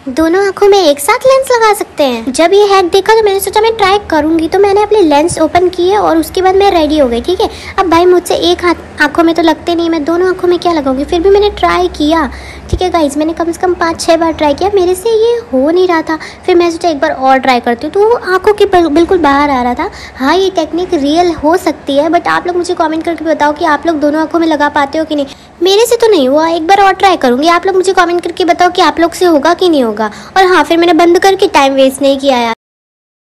दोनों आंखों में एक साथ लेंस लगा सकते हैं। जब ये हैक देखा तो मैंने सोचा मैं ट्राई करूंगी, तो मैंने अपने लेंस ओपन किए और उसके बाद मैं रेडी हो गई। ठीक है, अब भाई मुझसे एक आंखों में तो लगते नहीं, मैं दोनों आंखों में क्या लगाऊंगी, फिर भी मैंने ट्राई किया। ठीक है गाइज, मैंने कम से कम 5-6 बार ट्राई किया, मेरे से ये हो नहीं रहा था। फिर मैं सोचा एक बार और ट्राई करती हूँ, तो वो आंखों के बिल्कुल बाहर आ रहा था। हाँ, ये टेक्निक रियल हो सकती है, बट आप लोग मुझे कमेंट करके बताओ कि आप लोग दोनों आंखों में लगा पाते हो कि नहीं। मेरे से तो नहीं हुआ, एक बार और ट्राई करूँगी। आप लोग मुझे कमेंट करके बताओ कि आप लोग से होगा कि नहीं होगा। और हाँ, फिर मैंने बंद करके टाइम वेस्ट नहीं किया यार।